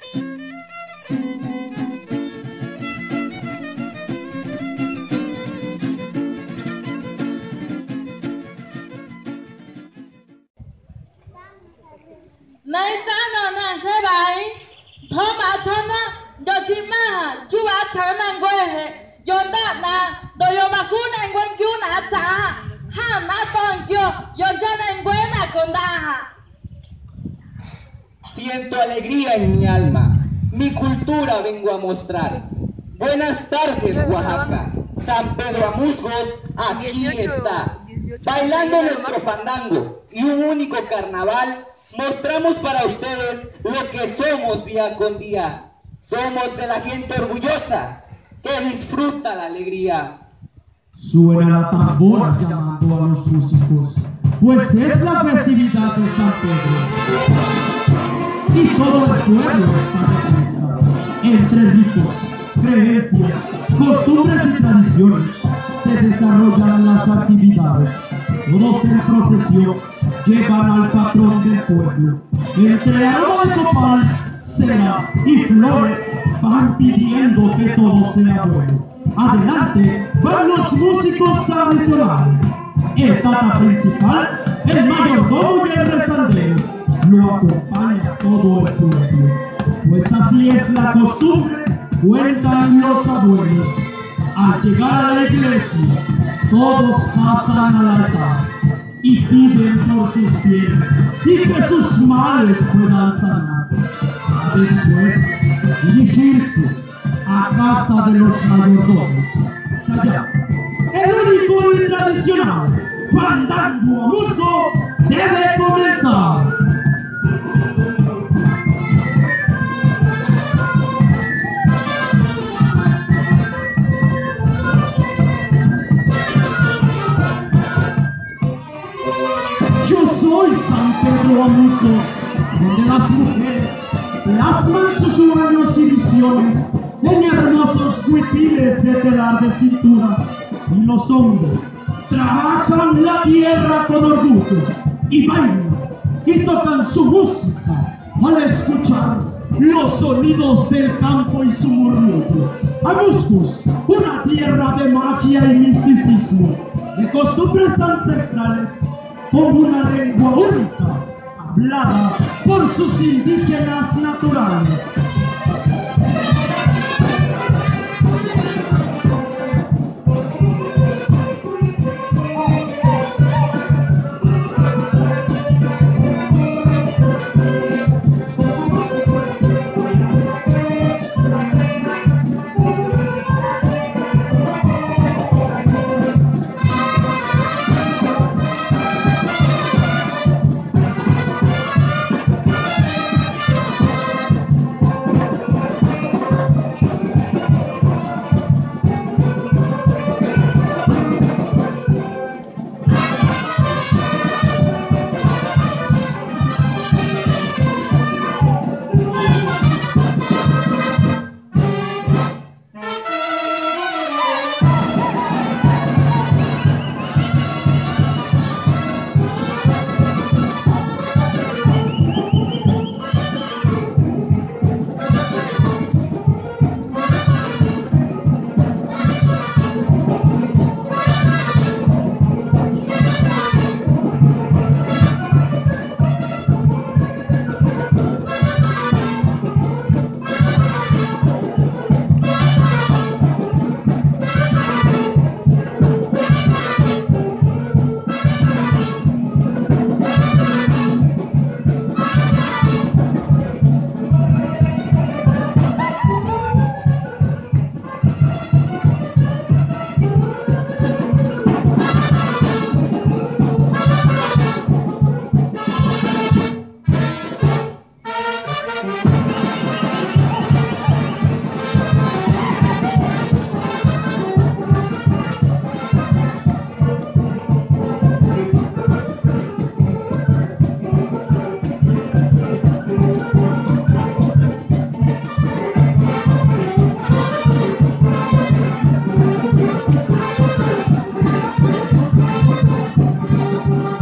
Siento alegría en mi alma, mi cultura vengo a mostrar. Buenas tardes, Oaxaca. San Pedro Amusgos aquí está. Bailando nuestro fandango y un único carnaval, mostramos para ustedes lo que somos día con día. Somos de la gente orgullosa que disfruta la alegría. Suena la tambora llamando a los músicos, pues es la festividad de San Pedro. Y todo el pueblo está de fiesta. Entre ritos, creencias, costumbres y tradiciones se desarrollan las actividades. Todos en procesión llevan al patrón del pueblo. Entre aroma de copal, cera y flores van pidiendo que todo sea bueno. Adelante van los músicos tradicionales. Etapa principal, el mayordomo y el rezandero. Lo acompaña todo el pueblo, pues así es la costumbre, cuentan los abuelos. Al llegar a la iglesia, todos pasan al altar y piden por sus bienes y que sus males puedan sanar. Después, dirigirse a casa de los mayordomos. Allá, el único y tradicional fandango amuso debe comenzar. Soy San Pedro Amusgos, donde las mujeres plasman sus sueños y visiones en hermosos huipiles de telar de cintura, y los hombres trabajan la tierra con orgullo y bailan y tocan su música al escuchar los sonidos del campo y su murmullo. Amusgos, una tierra de magia y misticismo, de costumbres ancestrales, con una lengua única, hablada por sus indígenas naturales.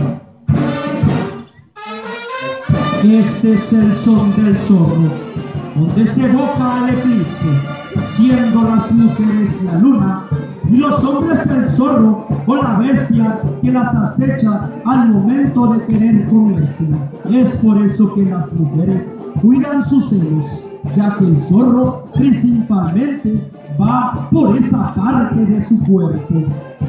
Este es el son del zorro, donde se evoca el eclipse, siendo las mujeres la luna y los hombres el zorro o la bestia que las acecha al momento de querer comerse. Es por eso que las mujeres cuidan sus senos, ya que el zorro principalmente va por esa parte de su cuerpo.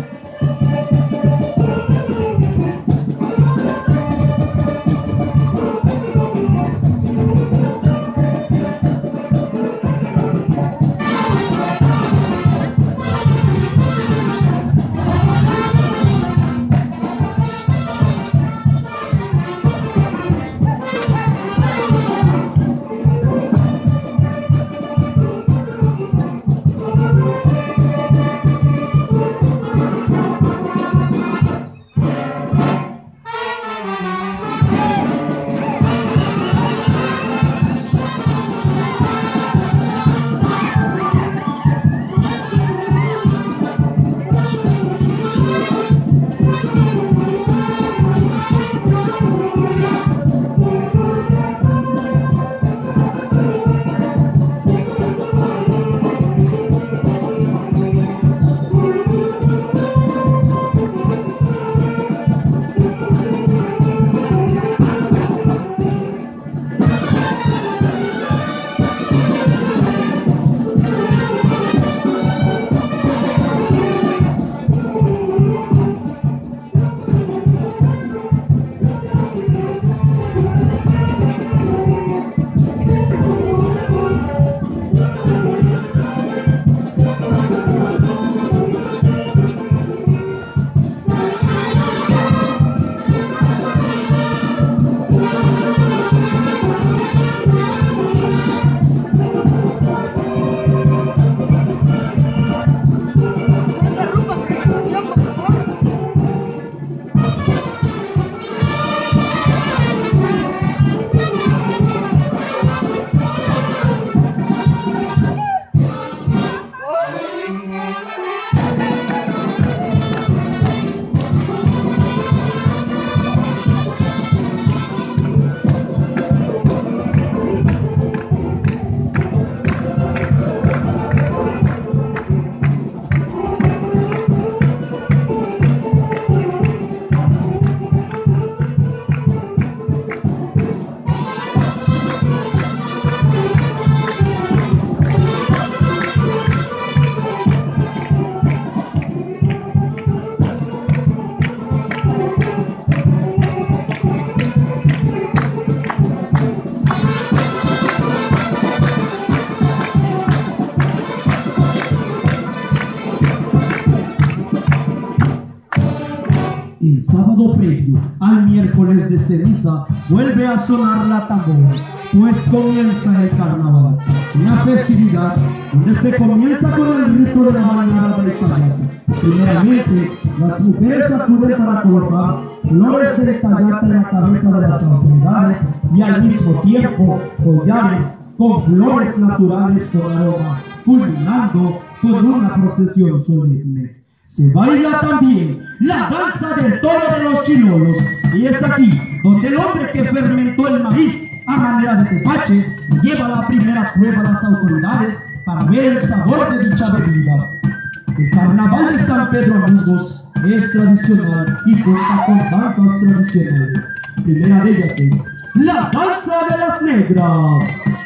El sábado previo al miércoles de ceniza vuelve a sonar la tambora, pues comienza el carnaval, una festividad donde se comienza con el rito de la bañada del tayate. Primeramente, las mujeres acuden para colocar flores de tayate en la cabeza de las autoridades y al mismo tiempo collares con flores naturales con aroma, culminando con una procesión solemne. Se baila también la danza del toro de los chilolos, y es aquí donde el hombre que fermentó el maíz a manera de tepache lleva la primera prueba a las autoridades para ver el sabor de dicha bebida. El carnaval de San Pedro Amusgos es tradicional y cuenta con danzas tradicionales. Primera de ellas es la danza de las negras.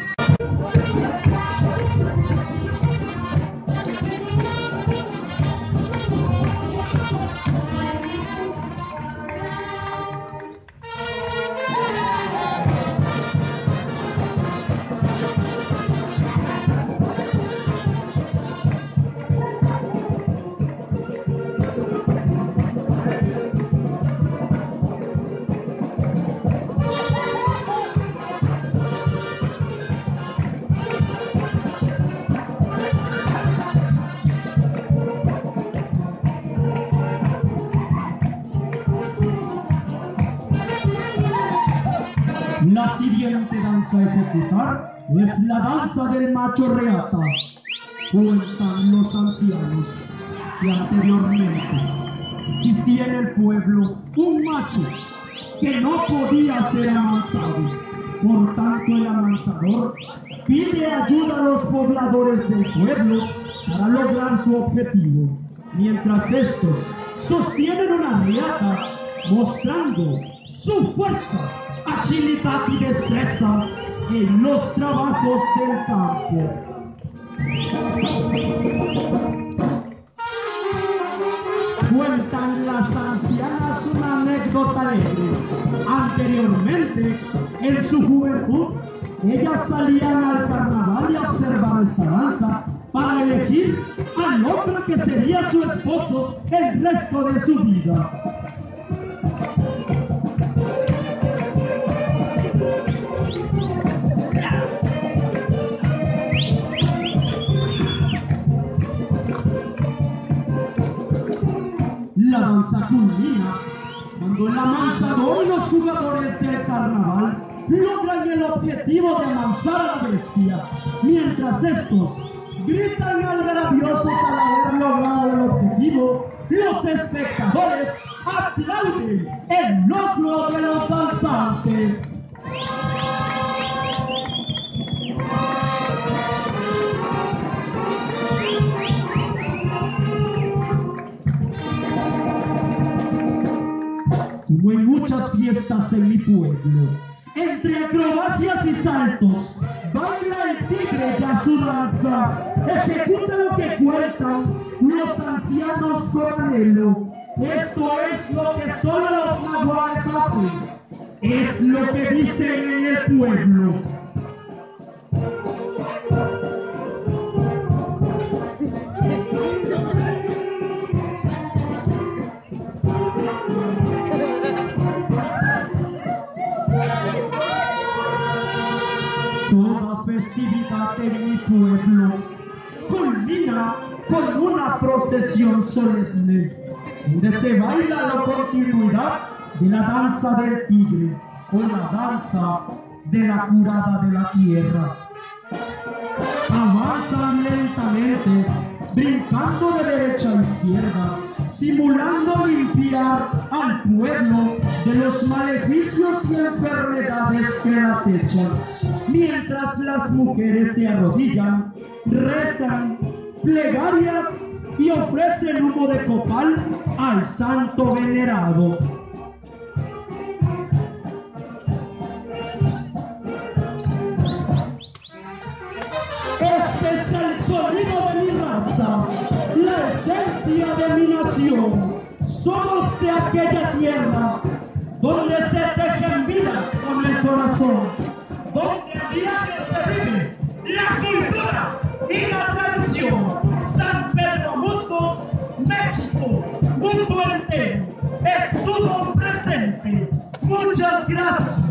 La siguiente danza a ejecutar es la danza del macho reata. Cuentan los ancianos que anteriormente existía en el pueblo un macho que no podía ser amansado, Por tanto, el amansador pide ayuda a los pobladores del pueblo para lograr su objetivo, mientras estos sostienen una riata mostrando su fuerza, agilidad y destreza en los trabajos del campo. Cuentan las ancianas una anécdota alegre. Anteriormente, en su juventud, ellas salían al carnaval y a observar esta danza para elegir al hombre que sería su esposo el resto de su vida. La danza culmina cuando el amansador y los jugadores del carnaval logran el objetivo de amansar a la bestia, mientras estos gritan algarabiosos al haber logrado el objetivo. Los espectadores aplauden el logro de los danzantes. Como en muchas fiestas en mi pueblo, entre acrobacias y saltos, baila el tigre y a su danza ejecuta lo que cuentan los ancianos con anhelo. Esto es lo que solo los nahuales hacen, es lo que dicen en el pueblo. Toda festividad en mi pueblo culmina con una procesión solemne, donde se baila la continuidad de la danza del tigre o la danza de la curada de la tierra. Avanzan lentamente, brincando de derecha a izquierda, simulando limpiar al pueblo de los maleficios y enfermedades que le acechan, mientras las mujeres se arrodillan, rezan plegarias y ofrecen humo de copal al santo venerado. Este es el sonido de mi raza, la esencia de mi nación. Somos de aquella tierra donde se tejen vidas con el corazón, donde a diario se vive la cultura y la tradición. San Pedro Musgos, México, mundo entero, estuvo presente. Muchas gracias.